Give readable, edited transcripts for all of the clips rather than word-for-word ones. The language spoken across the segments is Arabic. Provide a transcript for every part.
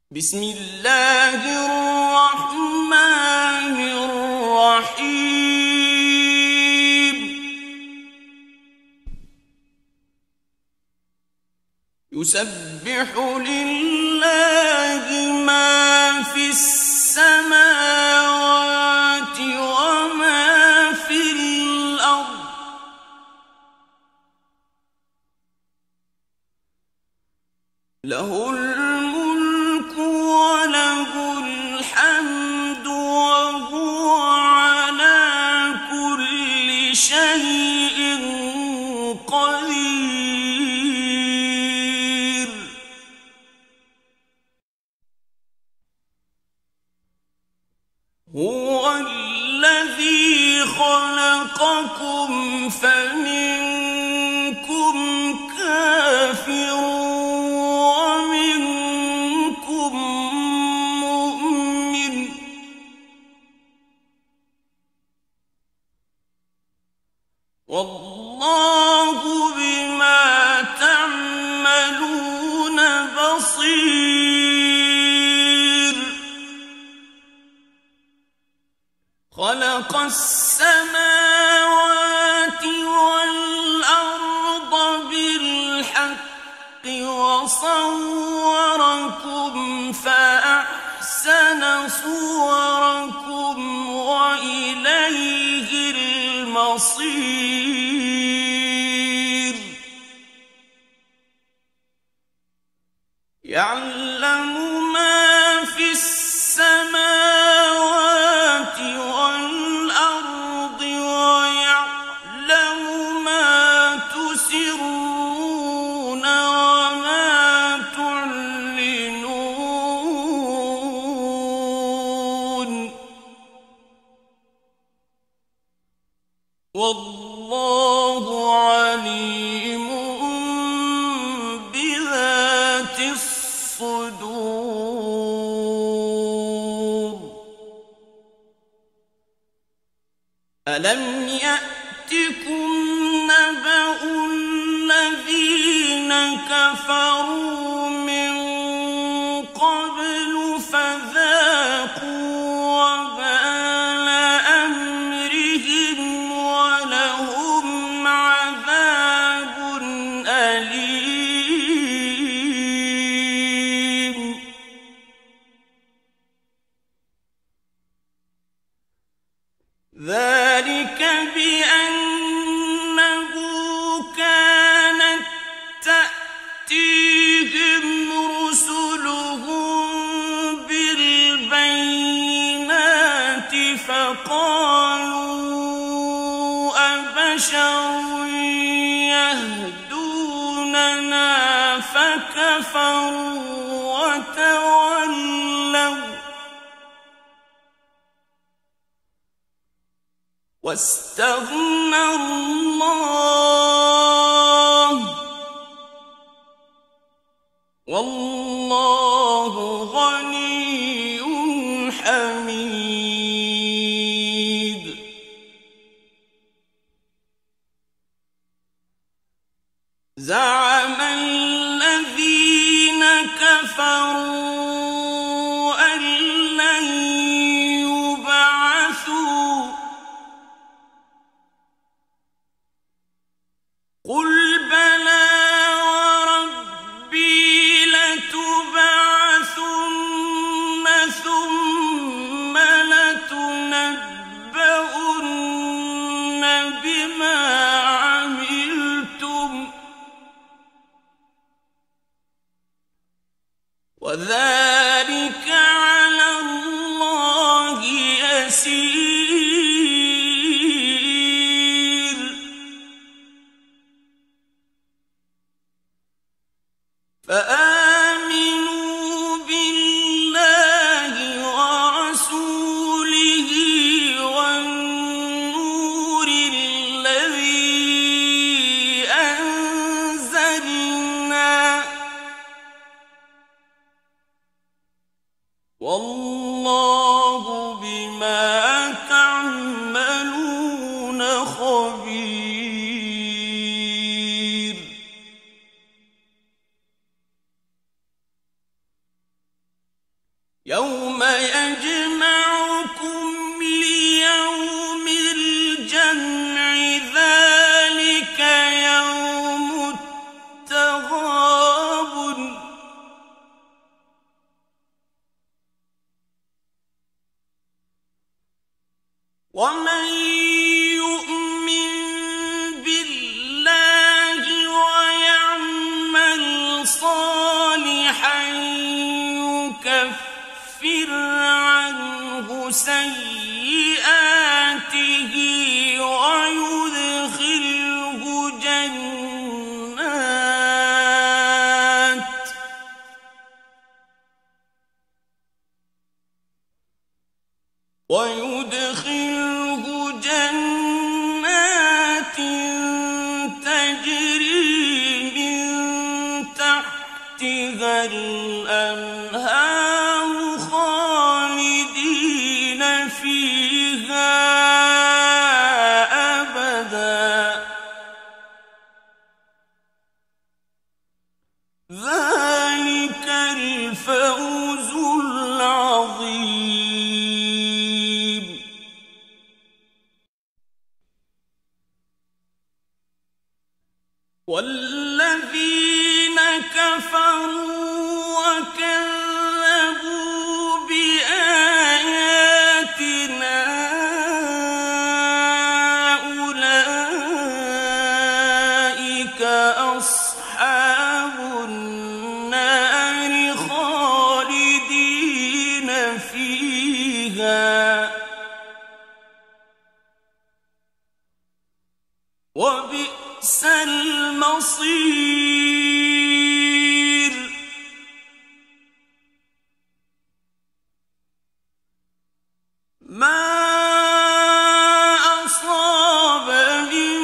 بسم الله الرحمن الرحيم. يسبح لله ما في السماوات وما في الأرض له الملك وله الحمد وهو على كل شيء قدير. هو الذي خلقكم فمنكم كافر والله بما تعملون بصير. خلق السماوات والأرض بالحق وصوركم فأحسن صوركم وإليه المصير. يعلم ما في السماوات والأرض ويعلم ما تسرون وما تعلنون والله عليم بذات الصدور. ألم يأتكم نبأ الذين كفروا من قبل فذاقوا وبال أمرهم ولهم عذاب أليم. ذلك بأنه كانت تأتيهم رسلهم بالبينات فقالوا أبشر يهدوننا فكفروا وتولوا واستغنى الله والله غني حميد. زعم الذين كفروا أن لن يبعثوا قل بلى وربي لتبعثن ثم لتنبؤن بما عملتم وذلك على الله يسير. فآمنوا بالله ورسوله والنور الذي أنزلنا والله بما ومن يؤمن بالله ويعمل صالحا يكفر عنه سيئاته ويدخله جنات تجري من تحتها الأنهار خالدين فيها أبدا ذلك الفوز العظيم. والذين كفروا وكذبوا بآياتنا أولئك أصحاب النار خالدين فيها وبئس المصير. ما أصاب من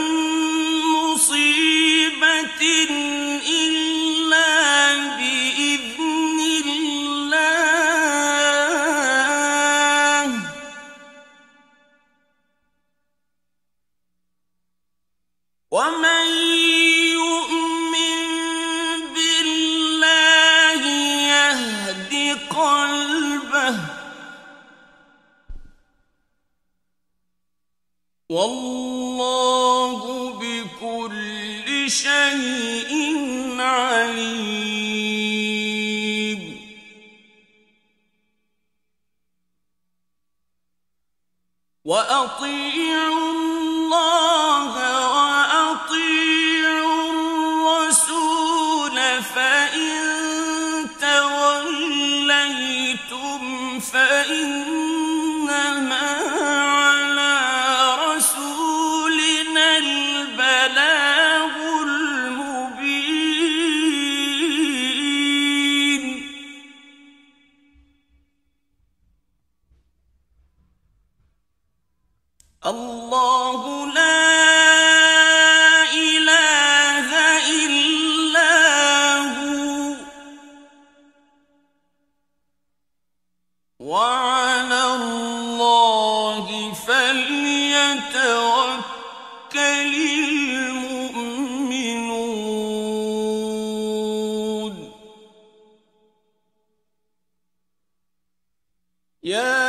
مصيبة إلا بإذن الله ومن يؤمن بالله يهد قلبه والله بكل شيء عليم. وأطيعوا الله وأطيعوا الرسول فإن توليتم فإنما على رسولنا البلاغ المبين. الله لا إله إلا هو وعلى الله فليتوكل المؤمنون. يا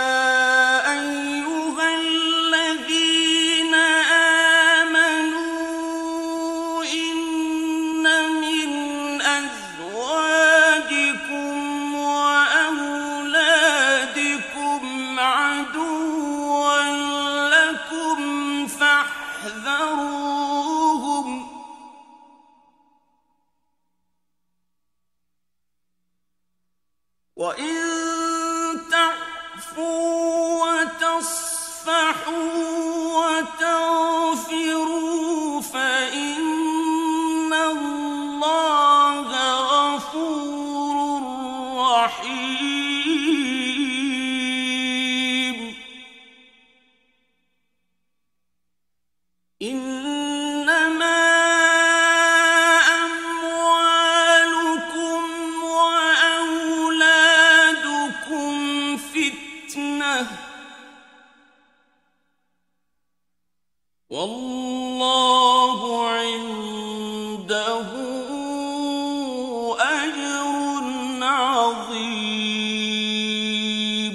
وإن تعفوا وتصفحوا وتغفروا فإن الله غفور رحيم. إنما والله عنده أجر عظيم.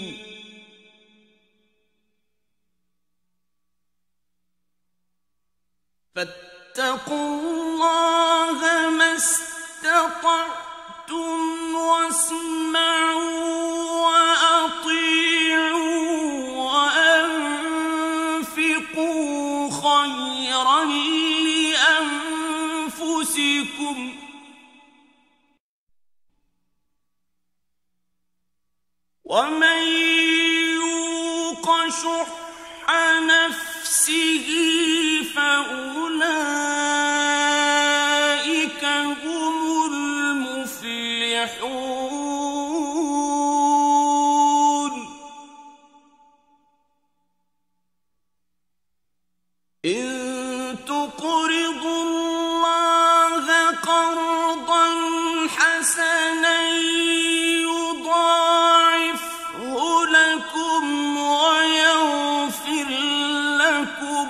فاتقوا الله ما استطعتم واسمعوا وأطيعوا خيرا لأنفسكم ومن يوق شح نفسه فأولئك هم المفلحون إن تقرضوا الله قرضا حسنا يضاعفه لكم ويغفر لكم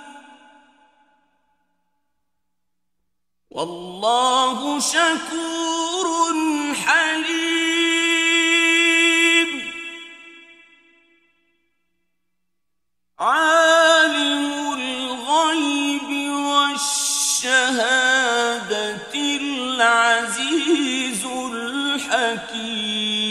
والله شكور حليم عالم الغيب والشهادة العزيز الحكيم